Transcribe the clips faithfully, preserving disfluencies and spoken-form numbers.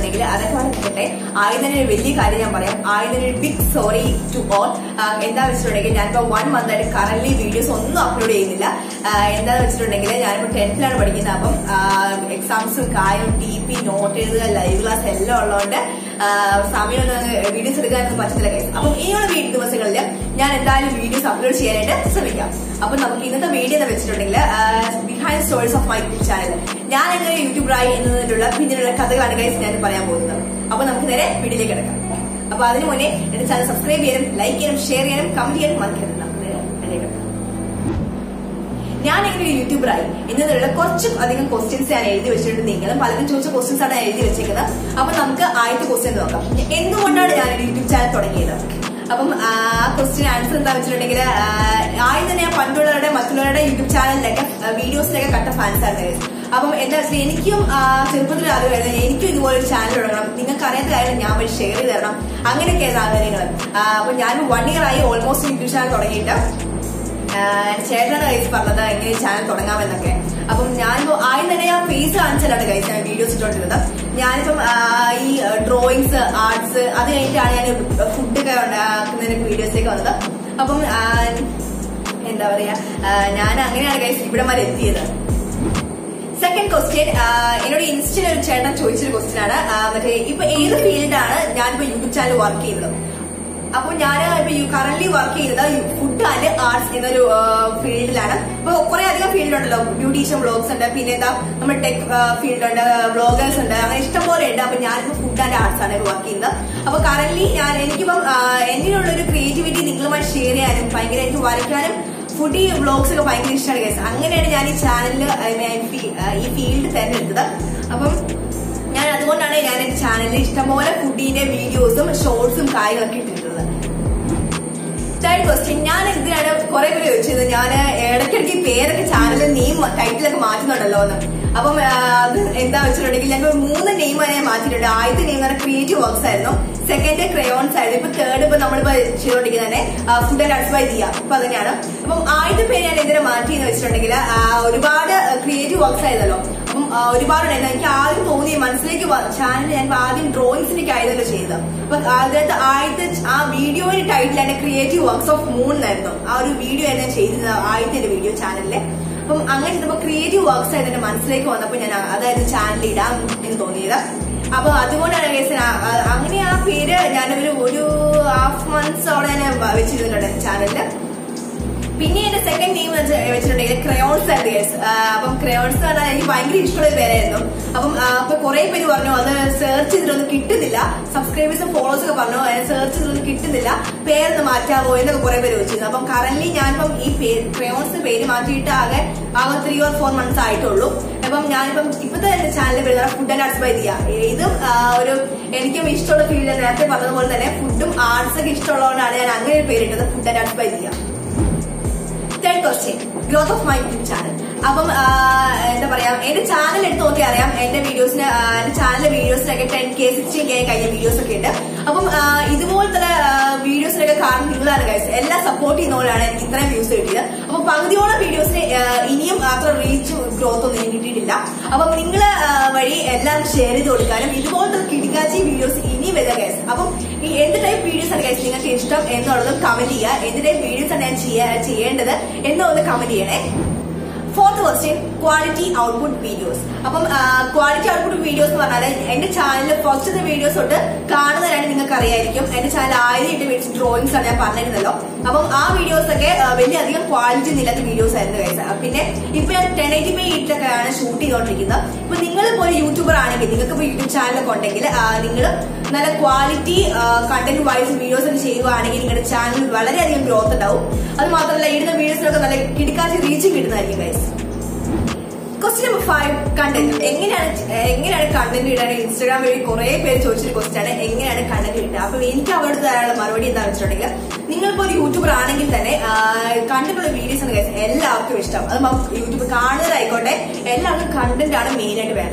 വെച്ചിട്ടുണ്ടെങ്കിൽ അതൊക്കെ പറഞ്ഞിട്ടെ ആദ്യം തന്നെ ഒരു വലിയ കാര്യം ഞാൻ പറയാം. ആദ്യം തന്നെ ഒരു ബിഗ് സോറി ടു ഓൾ. എന്താ വെച്ചിട്ടുണ്ടെങ്കിൽ ഞാനിപ്പോ വൺ മന്ത് ആയിട്ട് കറന്റ് വീഡിയോസ് ഒന്നും അപ്ലോഡ് ചെയ്യുന്നില്ല. എന്താന്ന് വെച്ചിട്ടുണ്ടെങ്കിൽ ഞാനിപ്പോ ടെൻത്തിലാണ് പഠിക്കുന്നത്. അപ്പം എക്സാംസും കാര്യം ടി പി നോട്ട് എഴുതുക ലൈവ് ക്ലാസ് എല്ലാം ഉള്ളതുകൊണ്ട് സമയമൊന്നും വീഡിയോസ് എടുക്കാനൊന്നും പറ്റത്തില്ല ഗൈസ്. അപ്പം ഇനിയുള്ള വീഡിയോ ദിവസങ്ങളിൽ ഞാൻ എന്തായാലും വീഡിയോസ് അപ്ലോഡ് ചെയ്യാനായിട്ട് ശ്രമിക്കാം. അപ്പൊ നമുക്ക് ഇന്നത്തെ വീഡിയോ എന്ന് വെച്ചിട്ടുണ്ടെങ്കിൽ behind stories of my YouTube channel, ഞാൻ എങ്ങനെ യൂട്യൂബറായി എന്നതിനുള്ള പിന്നിലുള്ള കഥകളാണ് ഗൈസ് ഞാൻ പറയാൻ പോകുന്നത്. അപ്പൊ നമുക്ക് നേരെ വീഡിയോയിലേക്ക് കിടക്കാം. അപ്പൊ അതിനു മുന്നേ എന്റെ ചാനൽ സബ്സ്ക്രൈബ് ചെയ്യാനും ലൈക്ക് ചെയ്യാനും ഷെയർ ചെയ്യാനും കമന്റ് ചെയ്യാനും മറക്കരുത്. നമുക്ക് നേരെ വീഡിയോയിലേക്ക് കിടക്കാം. ഞാൻ എങ്ങനെ യൂട്യൂബറായി എന്നതിലുള്ള കുറച്ചും അധികം ക്വസ്റ്റ്യൻസ് ഞാൻ എഴുതി വെച്ചിട്ടുണ്ട്. നിങ്ങളും പലരും ചോദിച്ച ക്വസ്റ്റ്യൻസ് ആണ് എഴുതി വെച്ചേക്കുന്നത്. അപ്പൊ നമുക്ക് ആദ്യത്തെ ക്വസ്റ്റ്യൻ നോക്കാം. എന്തുകൊണ്ടാണ് ഞാൻ യൂട്യൂബ് ചാനൽ തുടങ്ങിയത്? അപ്പം ആ ക്വസ്റ്റ്യൻ ആൻസർ എന്താ വെച്ചിട്ടുണ്ടെങ്കിൽ ആദ്യം തന്നെ ഞാൻ പണ്ടുള്ളവരുടെ മറ്റുള്ളവരുടെ യൂട്യൂബ് ചാനലിലൊക്കെ വീഡിയോസിലൊക്കെ കണ്ട ഫാൻസ് ആണ്. അപ്പം എന്താ വെച്ചാൽ എനിക്കും ചെറുപ്പത്തിൽ ആഗ്രഹമായിരുന്നു എനിക്കും ഇതുപോലെ ഒരു ചാനൽ തുടങ്ങണം, നിങ്ങൾക്ക് അറിയാത്ത കാര്യം ഞാൻ വഴി ഷെയർ ചെയ്ത് തരണം, അങ്ങനെയൊക്കെയായിരുന്നു ആഗ്രഹങ്ങൾ. അപ്പൊ ഞാൻ വൺ ഇയർ ആയി ഓൾമോസ്റ്റ് യൂട്യൂബ് ചാനൽ തുടങ്ങിയിട്ട്. ചേട്ടനാണ് ഗൈസ് പറഞ്ഞത് എങ്ങനെ ചാനൽ തുടങ്ങാമെന്നൊക്കെ. അപ്പം ഞാനിപ്പോ ആദ്യം തന്നെ ഞാൻ ഫേസ് കാണിച്ചാലാണ് ഗൈസ് ഞാൻ വീഡിയോസ് ഇട്ടോണ്ടിരുന്നത്. ഞാനിപ്പം ഈ ഡ്രോയിങ്സ് ആർട്സ് അത് കഴിഞ്ഞിട്ടാണ് ഞാൻ ഫുഡൊക്കെ ഉണ്ടാക്കുന്നതിന് വീഡിയോസിലേക്ക് വന്നത്. അപ്പം എന്താ പറയാ ഞാൻ അങ്ങനെയാണ് ഗൈസ് ഇവിടെ വരെ എത്തിയത്. സെക്കൻഡ് ക്വസ്റ്റ്യൻ എന്നോട് ഇൻസ്റ്റയിൽ ഒരു ചേട്ടൻ ചോദിച്ചൊരു ക്വസ്റ്റ്യൻ ആണ്. മറ്റേ ഇപ്പൊ ഏത് ഫീൽഡാണ് ഞാനിപ്പോ യൂട്യൂബ് ചാനൽ വർക്ക് ചെയ്യുന്നത്? അപ്പൊ ഞാൻ ഇപ്പൊ കറന്റ് വർക്ക് ചെയ്യുന്നത് ഫുഡ് ആൻഡ് ആർട്സ് എന്നൊരു ഫീൽഡിലാണ്. ഇപ്പൊ കുറെ അധികം ഫീൽഡ് ഉണ്ടല്ലോ, ബ്യൂട്ടീഷ്യൻ വ്ളോഗ്സ് ഉണ്ട്, പിന്നെ എന്താ നമ്മുടെ ടെക് ഫീൽഡ് ഉണ്ട്, വ്ളോഗേഴ്സ് ഉണ്ട്, അങ്ങനെ ഇഷ്ടംപോലെ ഉണ്ട്. അപ്പൊ ഞാനിപ്പോ ഫുഡ് ആൻഡ് ആർട്സ് ആണ് വർക്ക് ചെയ്യുന്നത്. അപ്പൊ കറന്റ് ഞാൻ എനിക്കിപ്പം എന്നിലുള്ള ഒരു ക്രിയേറ്റിവിറ്റി നിങ്ങളുമായി ഷെയർ ചെയ്യാനും ഭയങ്കര എനിക്ക് വരയ്ക്കാനും ഫുഡി വ്ളോഗ്സ് ഒക്കെ ഭയങ്കര ഇഷ്ടമാണ് ഗൈസ്. അങ്ങനെയാണ് ഞാൻ ഈ ചാനലിൽ ഈ ഫീൽഡ് തെരഞ്ഞെടുത്തത്. അപ്പം ഞാൻ അതുകൊണ്ടാണ് ഞാൻ എന്റെ ചാനലിൽ ഇഷ്ടംപോലെ ഫുഡിന്റെ വീഡിയോസും ഷോർട്സും കാര്യങ്ങളൊക്കെ ഇട്ടിട്ടുള്ളത്. തേർഡ് ക്വസ്റ്റ്യൻ, ഞാൻ എന്തിനാണ് കുറെ പേര് ചോദിച്ചത് ഞാൻ ഇടയ്ക്കിടയ്ക്ക് പേരൊക്കെ ചാനലിൽ നെയിം ടൈറ്റിലൊക്കെ മാറ്റുന്നുണ്ടല്ലോ എന്ന്. അപ്പം അത് എന്താ വെച്ചിട്ടുണ്ടെങ്കിൽ ഞങ്ങൾ മൂന്ന് നെയിം ഞാൻ മാറ്റിയിട്ടുണ്ട്. ആദ്യത്തെ നെയിം എന്ന് പറഞ്ഞാൽ ക്രിയേറ്റീവ് വർക്ക്സ് ആയിരുന്നു, സെക്കൻഡ് ക്രയോൺസ് ആയിരുന്നു, ഇപ്പൊ തേർഡ് ഇപ്പൊ നമ്മളിപ്പോ ചെയ്തോണ്ടിരിക്കുന്നത് തന്നെ food and arts by Diya ഇപ്പൊ അതന്നെയാണ്. അപ്പം ആദ്യത്തെ പേര് ഞാൻ എന്തിനാ മാറ്റിയെന്ന് വെച്ചിട്ടുണ്ടെങ്കിൽ ഒരുപാട് ക്രിയേറ്റീവ് വർക്ക്സ് ആയിരുന്നല്ലോ. അപ്പം ഒരുപാടുണ്ടായിരുന്നു. എനിക്ക് ആദ്യം തോന്നി മനസ്സിലേക്ക് ചാനൽ ഞാൻ ആദ്യം ഡ്രോയിങ്സിനൊക്കെ ആയതല്ലോ ചെയ്തത്. അപ്പൊ അതിനകത്ത് ആദ്യത്തെ ആ വീഡിയോയുടെ ടൈറ്റിൽ എന്റെ ക്രിയേറ്റീവ് വർക്ക്സ് ഓഫ് മൂൺ എന്നായിരുന്നു. ആ ഒരു വീഡിയോ ആയിരുന്നു ഞാൻ ചെയ്തത് ആദ്യത്തെ വീഡിയോ ചാനലിലെ. അപ്പം അങ്ങനെ ചെയ്തപ്പോ ക്രിയേറ്റീവ് വർക്ക്സ് ആയിട്ട് എന്റെ മനസ്സിലേക്ക് വന്നപ്പോ ഞാൻ അതായത് ചാനലിൽ ഇടാം എന്ന് തോന്നിയത്. അപ്പൊ അതുകൊണ്ടാണ് അങ്ങനെ ആ പേര് ഞാനൊരു ഒരു ഹാഫ് മന്ത്സോടെ ഞാൻ വെച്ചിരുന്നുണ്ട് ചാനലില്. പിന്നെ എന്റെ സെക്കൻഡ് നെയിം വെച്ചിട്ടുണ്ടെങ്കിൽ ക്രയോൺസ് ആൻഡ് ഗേൾസ്. അപ്പം ക്രയോൺസ് പറഞ്ഞാൽ എനിക്ക് ഭയങ്കര ഇഷ്ടമുള്ള ഒരു പേരായിരുന്നു. അപ്പം അപ്പൊ കുറെ പേര് പറഞ്ഞു അത് സെർച്ച് ചെയ്തിട്ടൊന്നും കിട്ടുന്നില്ല, സബ്സ്ക്രൈബേഴ്സും ഫോളോവേഴ്സ് ഒക്കെ പറഞ്ഞു സെർച്ച് ചെയ്തിട്ടൊന്നും കിട്ടുന്നില്ല, പേരൊന്ന് മാറ്റാവോ എന്നൊക്കെ കുറെ പേര് ചോദിച്ചിരുന്നു. അപ്പം കറന്റ് ഞാനിപ്പം ഈ ക്രയോൺസ് പേര് മാറ്റിയിട്ട് ആകെ ആകെ ത്രീ ഓർ ഫോർ മന്ത്സ് ആയിട്ടുള്ളൂ. അപ്പം ഞാനിപ്പം ഇപ്പത്തെ എന്റെ ചാനലിൽ വരുന്ന food and arts by Diya. ഇതും ഒരു എനിക്കും ഇഷ്ടമുള്ള ഫീൽഡ് നേരത്തെ പറഞ്ഞതുപോലെ തന്നെ ഫുഡും ആർട്സ് ഒക്കെ ഇഷ്ടമുള്ളതുകൊണ്ടാണ് ഞാൻ അങ്ങനെ ഒരു പേരിട്ടത്, food and arts by Diya. Third question, growth of my YouTube channel. അപ്പം എന്താ പറയാ എന്റെ ചാനൽ എടുത്ത് നോക്കി അറിയാം എന്റെ വീഡിയോസിന് എന്റെ ചാനലിലെ വീഡിയോസിനൊക്കെ ടെൻ കെ സിക്സ്റ്റീൻ കെ കഴിഞ്ഞ വീഡിയോസ് ഒക്കെ ഉണ്ട്. അപ്പം ഇതുപോലത്തെ വീഡിയോസിനൊക്കെ കാണുന്ന നിങ്ങളാണ് ഗൈസ്. എല്ലാം സപ്പോർട്ട് ചെയ്യുന്നവരാണ് എനിക്ക് ഇത്രയും വ്യൂസ് കിട്ടിയത്. അപ്പൊ പകുതിയോളം വീഡിയോസിന് ഇനിയും അത്ര റീച്ച് ഗ്രോത്ത് ഒന്നും എനിക്ക് കിട്ടിയിട്ടില്ല. അപ്പം നിങ്ങൾ വഴി എല്ലാം ഷെയർ ചെയ്ത് കൊടുക്കാനും ഇതുപോലത്തെ കിടിക്കാച്ചി വീഡിയോസ് ഇനിയും വരിക ഗൈസ്. അപ്പം ഈ എന്ത് ടൈപ്പ് വീഡിയോസ് ആണ് ഗൈസ് നിങ്ങൾക്ക് ഇഷ്ടം എന്നുള്ളതും കമന്റ് ചെയ്യുക. എന്ത് ടൈപ്പ് വീഡിയോസ് ആണ് ഞാൻ ചെയ്യേണ്ടത് എന്നുള്ളത് കമന്റ് ചെയ്യണേ. Fourth question, quality output videos. അപ്പം ക്വാളിറ്റി ഔട്ട്പുട്ട് വീഡിയോസ് എന്ന് പറഞ്ഞാൽ എന്റെ ചാനലിൽ ഫസ്റ്റത്തെ വീഡിയോസ് തൊട്ട് കാണുന്നതാണ് നിങ്ങൾക്ക് അറിയായിരിക്കും. എന്റെ ചാനൽ ആയിരം ഇട്ട് വീഡിയോസ് ഡ്രോയിങ്സ് ആണ് ഞാൻ പറഞ്ഞിരുന്നല്ലോ. അപ്പം ആ വീഡിയോസ് ഒക്കെ വലിയ അധികം ക്വാളിറ്റി ഇല്ലാത്ത വീഡിയോസ് ആയിരുന്നു ഗൈസ്. പിന്നെ ഇപ്പൊ ഞാൻ ടെൻ എയ്റ്റി പി ഇട്ടൊക്കെയാണ് ഷൂട്ട് ചെയ്തോണ്ടിരിക്കുന്നത്. ഇപ്പൊ നിങ്ങളിപ്പോ ഒരു യൂട്യൂബർ ആണെങ്കിൽ നിങ്ങൾക്ക് ഇപ്പൊ യൂട്യൂബ് ചാനലൊക്കെ ഉണ്ടെങ്കിൽ നിങ്ങൾ നല്ല ക്വാളിറ്റി കണ്ടന്റ് വൈസ് വീഡിയോസ് ഒക്കെ ചെയ്യുകയാണെങ്കിൽ നിങ്ങളുടെ ചാനൽ വളരെയധികം ഗ്രോത്ത് ഉണ്ടാവും. അത് മാത്രമല്ല ഇടുന്ന വീഡിയോസിനൊക്കെ നല്ല കിടക്കാച്ച് റീച്ചും കിട്ടുന്നതായിരിക്കും guys. Question number five, content. എങ്ങനെയാണ് എങ്ങനെയാണ് കണ്ടന്റ് ഇടാൻ? ഇൻസ്റ്റാഗ്രാം വഴി കുറെ പേര് ചോദിച്ചൊരു ക്വസ്റ്റ്യൻ ആണ് എങ്ങനെയാണ് കണ്ടന്റ് ഇടുക. അപ്പൊ എനിക്ക് അവരോട് തരാനുള്ള മറുപടി എന്താണെന്ന് വെച്ചിട്ടുണ്ടെങ്കിൽ നിങ്ങളിപ്പോ ഒരു യൂട്യൂബർ ആണെങ്കിൽ തന്നെ കണ്ടിട്ടുള്ള വീഡിയോസ് ആണ് എല്ലാവർക്കും ഇഷ്ടം. അത് യൂട്യൂബ് കാണുന്നതായിക്കോട്ടെ എല്ലാവർക്കും കണ്ടന്റ് ആണ് മെയിൻ ആയിട്ട് വേണ്ടത്.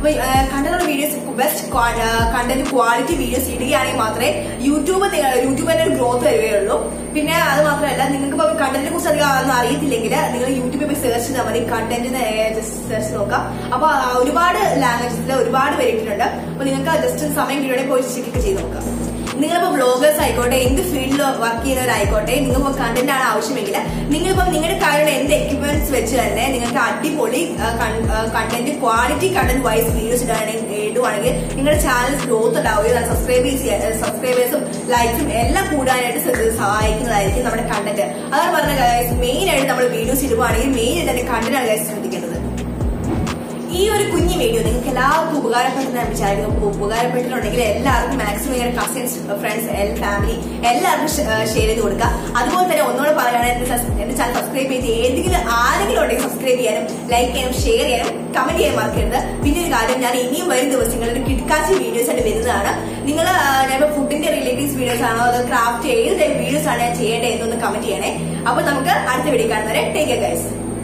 അപ്പൊ കണ്ടന്റുള്ള videos best content quality videos ഇടുകയാണെങ്കിൽ മാത്രമേ യൂട്യൂബ് യൂട്യൂബിന്റെ ഒരു ഗ്രോത്ത് വരികയുള്ളൂ. പിന്നെ അത് മാത്രമല്ല, നിങ്ങൾക്ക് ഇപ്പൊ കണ്ടന്റിനെ കുറിച്ച് അധികം ഒന്നും അറിയത്തില്ലെങ്കിൽ നിങ്ങൾ യൂട്യൂബിൽ പോയി സെർച്ച് ചെയ്താൽ മതി, കണ്ടന്റിന് സെർച്ച് നോക്കാം. അപ്പൊ ഒരുപാട് ലാംഗ്വേജസിൽ ഒരുപാട് പേരിട്ടുണ്ട്. അപ്പൊ നിങ്ങൾക്ക് ജസ്റ്റ് സമയം കിട്ടിയോടെ പോയി ചെക്ക് ചെയ്ത് നോക്കാം. നിങ്ങളിപ്പോ ബ്ലോഗേഴ്സ് ആയിക്കോട്ടെ, എന്ത് ഫീൽഡിൽ വർക്ക് ചെയ്യുന്നവരായിക്കോട്ടെ, നിങ്ങൾക്ക് കണ്ടന്റ് ആണ് ആവശ്യമെങ്കിൽ നിങ്ങളിപ്പം നിങ്ങളുടെ കയ്യിലുള്ള എന്ത് എക്യുപ്മെന്റ്സ് വെച്ച് തന്നെ നിങ്ങൾക്ക് അടിപൊളി content quality content wise videos ഇടുവാണെങ്കിൽ നിങ്ങളുടെ ചാനൽ ഗ്രോത്ത് ഉണ്ടാവുകയും സബ്സ്ക്രൈബേഴ്സ് സബ്സ്ക്രൈബേഴ്സും ലൈക്സും എല്ലാം കൂടാനായിട്ട് സഹായിക്കുന്നതായിരിക്കും നമ്മുടെ കണ്ടന്റ്. അതാണ് പറഞ്ഞ മെയിൻ ആയിട്ട് നമ്മൾ വീഡിയോസ് ഇടുവാണെങ്കിൽ മെയിൻ ആയിട്ട് തന്നെ കണ്ടന്റ് ആണ് ശ്രദ്ധിക്കേണ്ടത്. ഈ ഒരു കുഞ്ഞു വീഡിയോ നിങ്ങൾക്ക് എല്ലാവർക്കും ഉപകാരപ്പെടുന്ന വിചാരിക്കും. ഉപകാരപ്പെട്ടിട്ടുണ്ടെങ്കിൽ എല്ലാവർക്കും മാക്സിമം നിങ്ങളുടെ കസിൻസ്, ഫ്രണ്ട്സ്, ഫാമിലി എല്ലാവർക്കും ഷെയർ ചെയ്ത് കൊടുക്കുക. അതുപോലെ തന്നെ ഒന്നുകൂടെ പറയുകയാണെങ്കിൽ എന്റെ ചാനൽ സബ്സ്ക്രൈബ് ചെയ്ത് ഏതെങ്കിലും ആരെങ്കിലും ഉണ്ടെങ്കിൽ സബ്സ്ക്രൈബ് ചെയ്യാനും ലൈക്ക് ചെയ്യാനും ഷെയർ ചെയ്യാനും കമന്റ് ചെയ്യാൻ മറക്കരുത്. പിന്നെ ഒരു കാര്യം, ഞാൻ ഇനിയും വരും ദിവസങ്ങളിൽ കിഡ്കാച്ചി വീഡിയോസ് ആയിട്ട് വരുന്നതാണ്. നിങ്ങൾ ഞാനിപ്പോ ഫുഡിന്റെ റിലേറ്റീവ്സ് വീഡിയോസ് ആണോ അതോ ക്രാഫ്റ്റ് ഏത് ടൈപ്പ് വീഡിയോസ് ആണ് ഞാൻ ചെയ്യേണ്ടത് എന്നൊന്ന് കമന്റ് ചെയ്യണേ. അപ്പൊ നമുക്ക് അടുത്ത വീഡിയോ കാണുന്നവരെ ടേക്ക് കെയർ ഗൈസ്.